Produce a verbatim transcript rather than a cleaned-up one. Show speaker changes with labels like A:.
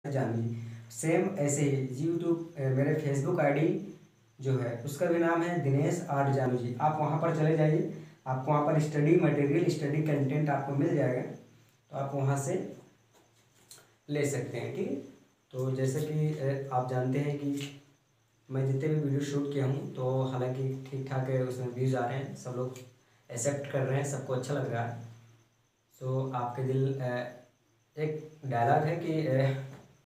A: जानू जी। सेम ऐसे ही यूट्यूब मेरे फेसबुक आईडी जो है उसका भी नाम है दिनेश आर्ट जानू जी। आप वहाँ पर चले जाइए, आपको वहाँ पर स्टडी मटेरियल, स्टडी कंटेंट आपको मिल जाएगा, तो आप वहाँ से ले सकते हैं। ठीक है, तो जैसे कि आप जानते हैं कि मैं जितने भी वीडियो शूट किया हूँ तो हालांकि ठीक ठाक है, उसमें व्यूज़ आ रहे हैं, सब लोग एक्सेप्ट कर रहे हैं, सबको अच्छा लग रहा है। सो आपके दिल एक डायलॉग है कि